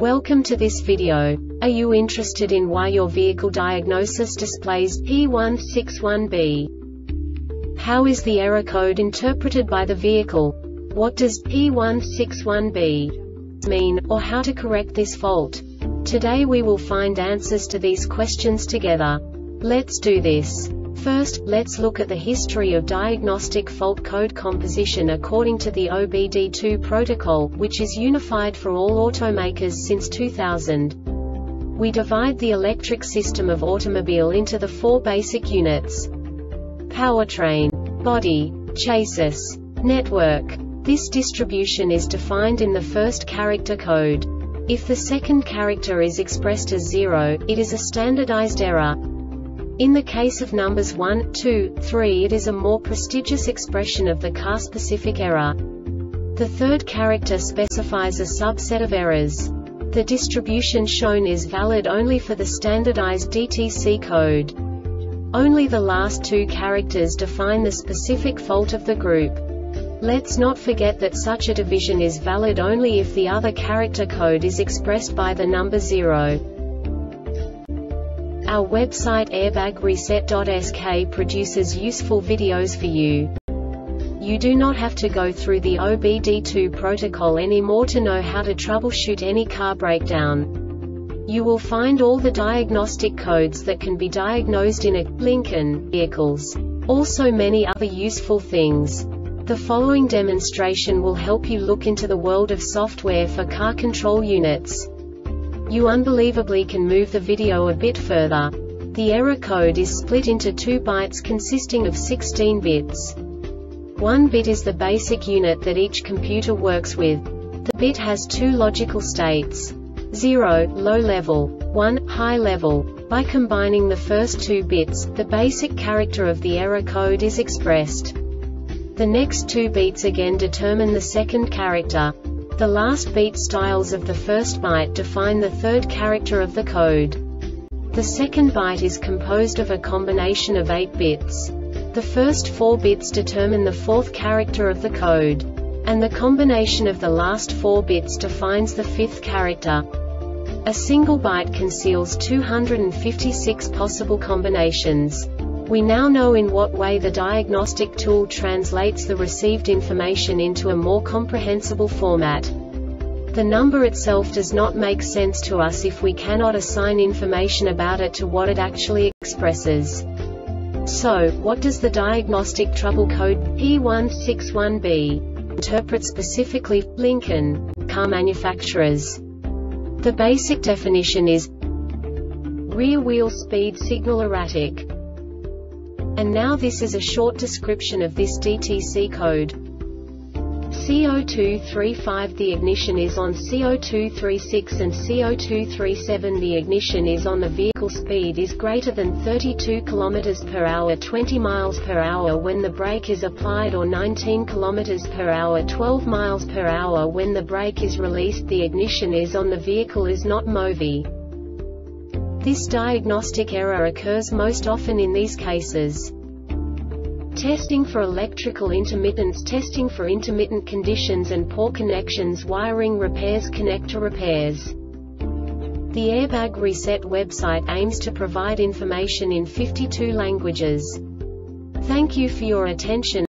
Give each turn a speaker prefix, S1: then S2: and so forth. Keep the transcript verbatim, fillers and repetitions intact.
S1: Welcome to this video. Are you interested in why your vehicle diagnosis displays P one six one B? How is the error code interpreted by the vehicle? What does P one six one B mean, or how to correct this fault? Today we will find answers to these questions together. Let's do this. First, let's look at the history of diagnostic fault code composition according to the O B D two protocol, which is unified for all automakers since two thousand. We divide the electric system of automobile into the four basic units: powertrain, body, chassis, network. This distribution is defined in the first character code. If the second character is expressed as zero, it is a standardized error. In the case of numbers one, two, three, it is a more prestigious expression of the car-specific error. The third character specifies a subset of errors. The distribution shown is valid only for the standardized D T C code. Only the last two characters define the specific fault of the group. Let's not forget that such a division is valid only if the other character code is expressed by the number zero. Our website airbag reset dot S K produces useful videos for you. You do not have to go through the O B D two protocol anymore to know how to troubleshoot any car breakdown. You will find all the diagnostic codes that can be diagnosed in a Lincoln vehicles. Also many other useful things. The following demonstration will help you look into the world of software for car control units. You unbelievably can move the video a bit further. The error code is split into two bytes consisting of sixteen bits. One bit is the basic unit that each computer works with. The bit has two logical states: zero, low level, one, high level. By combining the first two bits, the basic character of the error code is expressed. The next two bits again determine the second character. The last beat styles of the first byte define the third character of the code. The second byte is composed of a combination of eight bits. The first four bits determine the fourth character of the code. And the combination of the last four bits defines the fifth character. A single byte conceals two hundred fifty-six possible combinations. We now know in what way the diagnostic tool translates the received information into a more comprehensible format. The number itself does not make sense to us if we cannot assign information about it to what it actually expresses. So, what does the diagnostic trouble code P one six one B interpret specifically for Lincoln car manufacturers? The basic definition is rear wheel speed signal erratic. And now this is a short description of this D T C code. C zero two three five The ignition is on C zero two three six and C zero two three seven The ignition is on. The vehicle speed is greater than thirty-two kilometers per hour twenty miles per hour when the brake is applied, or nineteen kilometers per hour twelve miles per hour when the brake is released. The ignition is on. The vehicle is not moving. This diagnostic error occurs most often in these cases: testing for electrical intermittence, testing for intermittent conditions and poor connections, wiring repairs, connector repairs. The Airbag Reset website aims to provide information in fifty-two languages. Thank you for your attention.